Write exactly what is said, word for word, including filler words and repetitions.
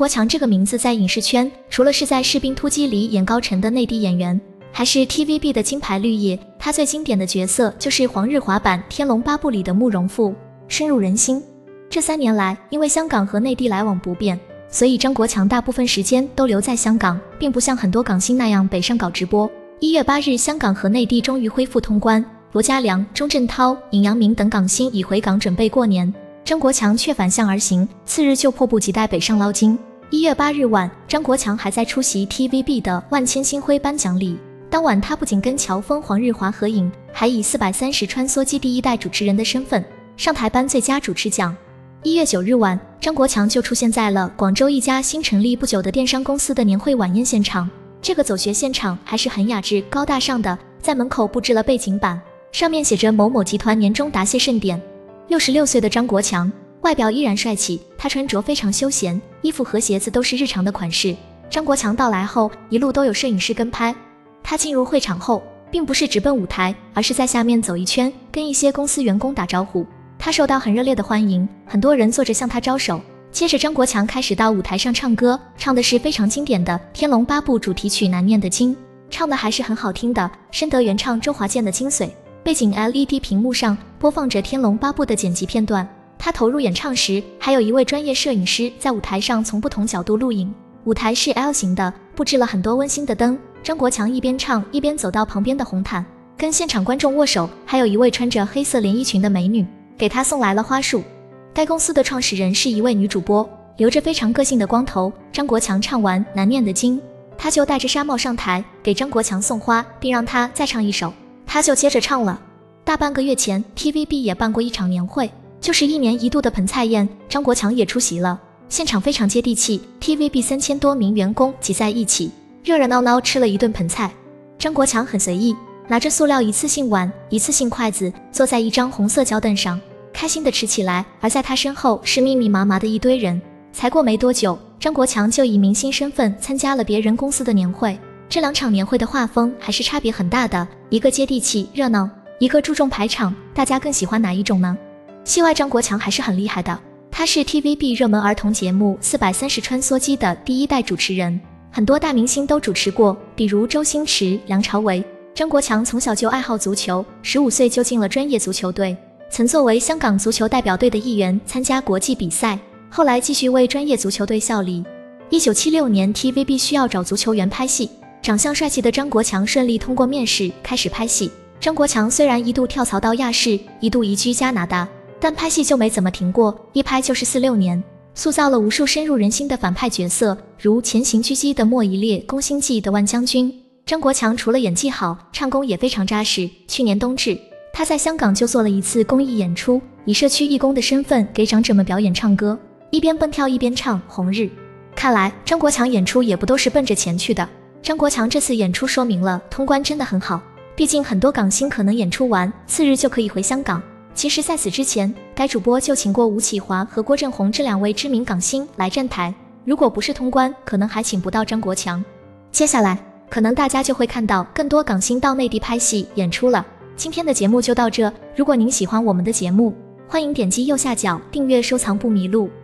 国强这个名字在影视圈，除了是在《士兵突击》里演高沉的内地演员，还是 T V B 的金牌绿叶。他最经典的角色就是黄日华版《天龙八部》里的慕容复，深入人心。这三年来，因为香港和内地来往不便，所以张国强大部分时间都留在香港，并不像很多港星那样北上搞直播。一月八日，香港和内地终于恢复通关，罗嘉良、钟镇涛、尹阳明等港星已回港准备过年，张国强却反向而行，次日就迫不及待北上捞金。一月八日晚，张国强还在出席 T V B 的万千星辉颁奖礼。当晚，他不仅跟乔峰、黄日华合影，还以四百三十穿梭机第一代主持人的身份上台颁最佳主持奖。一月九日晚，张国强就出现在了广州一家新成立不久的电商公司的年会晚宴现场。这个走学现场还是很雅致高大上的，在门口布置了背景板，上面写着某某集团年终答谢盛典。六十六岁的张国强外表依然帅气，他穿着非常休闲，衣服和鞋子都是日常的款式。张国强到来后，一路都有摄影师跟拍。他进入会场后，并不是直奔舞台，而是在下面走一圈，跟一些公司员工打招呼。他受到很热烈的欢迎，很多人坐着向他招手。接着张国强开始到舞台上唱歌，唱的是非常经典的《天龙八部》主题曲《难念的经》，唱的还是很好听的，深得原唱周华健的精髓。背景 L E D 屏幕上播放着《天龙八部》的剪辑片段。他投入演唱时，还有一位专业摄影师在舞台上从不同角度录影。舞台是 L 型的，布置了很多温馨的灯。张国强一边唱一边走到旁边的红毯，跟现场观众握手，还有一位穿着黑色连衣裙的美女给他送来了花束。该公司的创始人是一位女主播，留着非常个性的光头。张国强唱完难念的经，他就戴着纱帽上台给张国强送花，并让他再唱一首，他就接着唱了。大半个月前 T V B 也办过一场年会，就是一年一度的盆菜宴，张国强也出席了，现场非常接地气， T V B 三千多名员工挤在一起，热热闹闹吃了一顿盆菜。张国强很随意，拿着塑料一次性碗、一次性筷子，坐在一张红色胶凳上，开心地吃起来。而在他身后是密密麻麻的一堆人。才过没多久，张国强就以明星身份参加了别人公司的年会。这两场年会的画风还是差别很大的，一个接地气热闹，一个注重排场，大家更喜欢哪一种呢？戏外张国强还是很厉害的，他是 T V B 热门儿童节目四百三十穿梭机的第一代主持人，很多大明星都主持过，比如周星驰、梁朝伟。张国强从小就爱好足球，十五岁就进了专业足球队，曾作为香港足球代表队的一员参加国际比赛，后来继续为专业足球队效力。一九七六年 T V B 需要找足球员拍戏，长相帅气的张国强顺利通过面试，开始拍戏。张国强虽然一度跳槽到亚视，一度移居加拿大，但拍戏就没怎么停过，一拍就是四六年，塑造了无数深入人心的反派角色，如《潜行狙击》的莫一烈、《宫心计》的万将军。张国强除了演技好，唱功也非常扎实。去年冬至，他在香港就做了一次公益演出，以社区义工的身份给长者们表演唱歌，一边蹦跳一边唱《红日》。看来张国强演出也不都是奔着钱去的。张国强这次演出说明了通关真的很好，毕竟很多港星可能演出完次日就可以回香港。其实在此之前，该主播就请过吴启华和郭振宏这两位知名港星来站台，如果不是通关，可能还请不到张国强。接下来可能大家就会看到更多港星到内地拍戏演出了。今天的节目就到这，如果您喜欢我们的节目，欢迎点击右下角订阅收藏不迷路。